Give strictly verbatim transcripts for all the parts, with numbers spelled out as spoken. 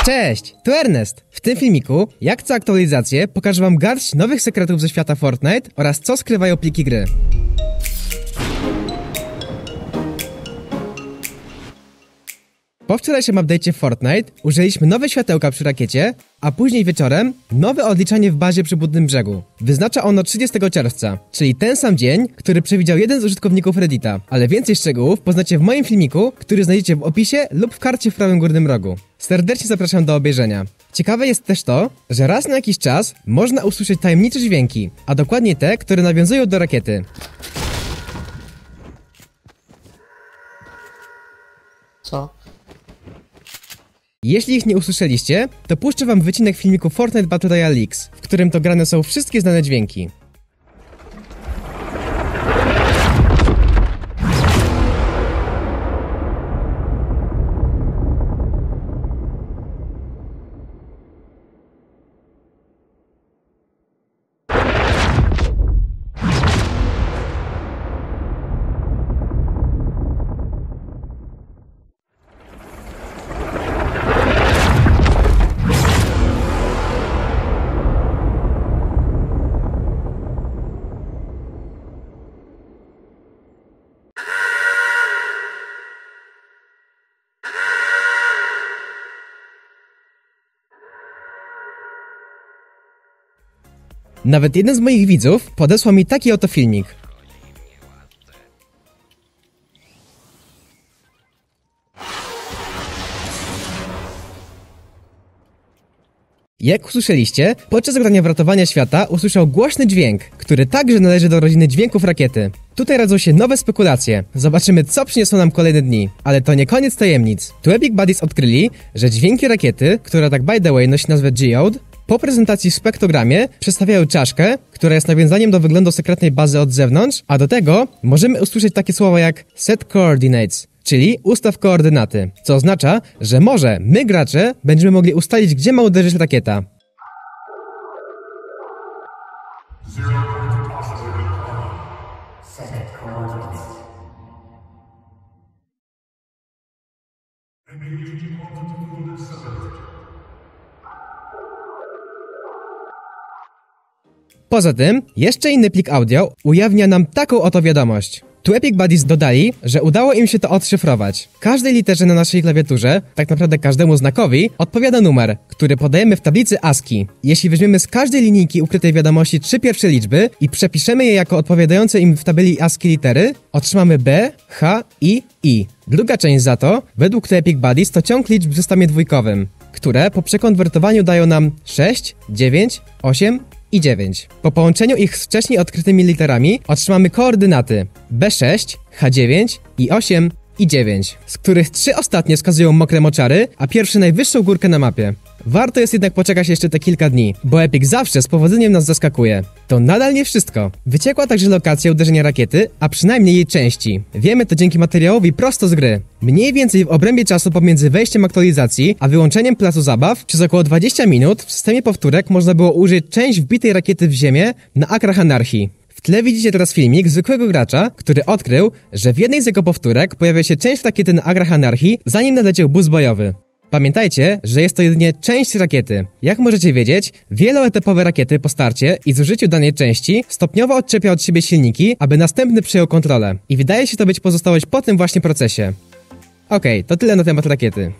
Cześć, tu Ernest. W tym filmiku, jak co aktualizację, pokażę wam garść nowych sekretów ze świata Fortnite oraz co skrywają pliki gry. Po wczorajszym update'cie w Fortnite użyliśmy nowe światełka przy rakiecie, a później wieczorem nowe odliczanie w bazie przy Budnym Brzegu. Wyznacza ono trzydziestego czerwca, czyli ten sam dzień, który przewidział jeden z użytkowników Reddita. Ale więcej szczegółów poznacie w moim filmiku, który znajdziecie w opisie lub w karcie w prawym górnym rogu. Serdecznie zapraszam do obejrzenia. Ciekawe jest też to, że raz na jakiś czas można usłyszeć tajemnicze dźwięki, a dokładnie te, które nawiązują do rakiety. Co? Jeśli ich nie usłyszeliście, to puszczę wam wycinek filmiku Fortnite Battle Royale Leaks, w którym to grane są wszystkie znane dźwięki. Nawet jeden z moich widzów podesłał mi taki oto filmik. Jak usłyszeliście, podczas grania w ratowania świata usłyszał głośny dźwięk, który także należy do rodziny dźwięków rakiety. Tutaj rodzą się nowe spekulacje. Zobaczymy, co przyniosą nam kolejne dni. Ale to nie koniec tajemnic. Tu Epic Buddies odkryli, że dźwięki rakiety, która tak by the way nosi nazwę Geode, po prezentacji w spektogramie przedstawiają czaszkę, która jest nawiązaniem do wyglądu sekretnej bazy od zewnątrz, a do tego możemy usłyszeć takie słowa jak set coordinates, czyli ustaw koordynaty, co oznacza, że może my gracze będziemy mogli ustalić, gdzie ma uderzyć rakieta. Poza tym, jeszcze inny plik audio ujawnia nam taką oto wiadomość. Tu Epic Buddies dodali, że udało im się to odszyfrować. Każdej literze na naszej klawiaturze, tak naprawdę każdemu znakowi, odpowiada numer, który podajemy w tablicy ASCII. Jeśli weźmiemy z każdej linijki ukrytej wiadomości trzy pierwsze liczby i przepiszemy je jako odpowiadające im w tabeli ASCII litery, otrzymamy B, H, I, I. Druga część za to, według tu Epic Buddies, to ciąg liczb w systemie dwójkowym, które po przekonwertowaniu dają nam sześć, dziewięć, osiem i dziewięć. Po połączeniu ich z wcześniej odkrytymi literami otrzymamy koordynaty B sześć, H dziewięć, I osiem i dziewięć, z których trzy ostatnie wskazują mokre moczary, a pierwszy najwyższą górkę na mapie. Warto jest jednak poczekać jeszcze te kilka dni, bo Epic zawsze z powodzeniem nas zaskakuje. To nadal nie wszystko. Wyciekła także lokacja uderzenia rakiety, a przynajmniej jej części. Wiemy to dzięki materiałowi prosto z gry. Mniej więcej w obrębie czasu pomiędzy wejściem aktualizacji, a wyłączeniem placu zabaw, przez około dwadzieścia minut w systemie powtórek można było użyć część wbitej rakiety w ziemię na akrach anarchii. W tle widzicie teraz filmik zwykłego gracza, który odkrył, że w jednej z jego powtórek pojawia się część rakiety na agrach anarchii, zanim nadleciał bus bojowy. Pamiętajcie, że jest to jedynie część rakiety. Jak możecie wiedzieć, wieloetapowe rakiety po starcie i zużyciu danej części stopniowo odczepia od siebie silniki, aby następny przejął kontrolę. I wydaje się to być pozostałość po tym właśnie procesie. Okej, okay, to tyle na temat rakiety.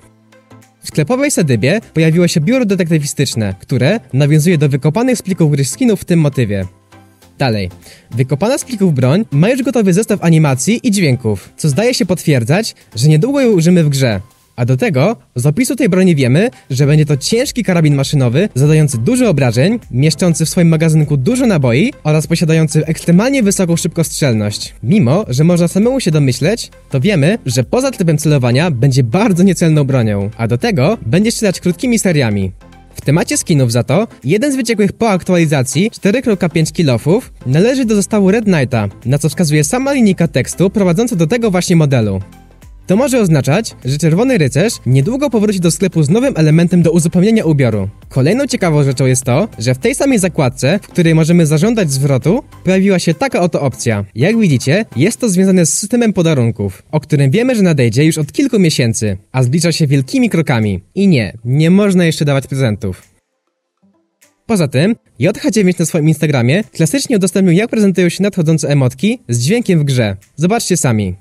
W sklepowej Sadybie pojawiło się biuro detektywistyczne, które nawiązuje do wykopanych z plików gry skinów w tym motywie. Dalej. Wykopana z plików broń ma już gotowy zestaw animacji i dźwięków, co zdaje się potwierdzać, że niedługo ją użymy w grze. A do tego, z opisu tej broni wiemy, że będzie to ciężki karabin maszynowy, zadający dużo obrażeń, mieszczący w swoim magazynku dużo naboi oraz posiadający ekstremalnie wysoką szybkostrzelność. Mimo, że można samemu się domyśleć, to wiemy, że poza trybem celowania będzie bardzo niecelną bronią, a do tego będzie strzelać krótkimi seriami. W temacie skinów za to, jeden z wyciekłych po aktualizacji cztery kropka pięć kilofów należy do zestawu Red Knighta, na co wskazuje sama linijka tekstu prowadząca do tego właśnie modelu. To może oznaczać, że Czerwony Rycerz niedługo powróci do sklepu z nowym elementem do uzupełnienia ubioru. Kolejną ciekawą rzeczą jest to, że w tej samej zakładce, w której możemy zażądać zwrotu, pojawiła się taka oto opcja. Jak widzicie, jest to związane z systemem podarunków, o którym wiemy, że nadejdzie już od kilku miesięcy, a zbliża się wielkimi krokami. I nie, nie można jeszcze dawać prezentów. Poza tym, J H dziewięć na swoim Instagramie klasycznie udostępnił, jak prezentują się nadchodzące emotki z dźwiękiem w grze. Zobaczcie sami.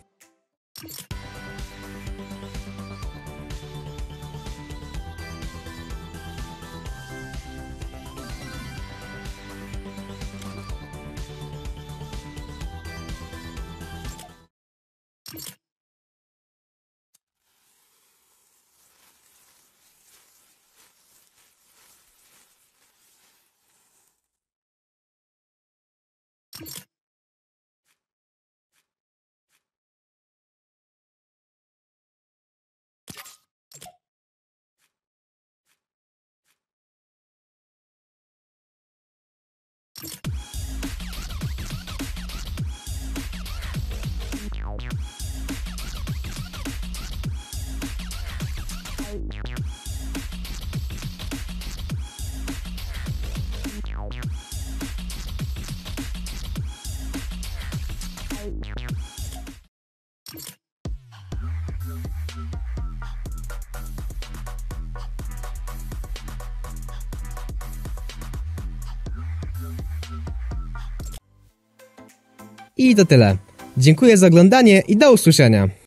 I to tyle. Dziękuję za oglądanie i do usłyszenia.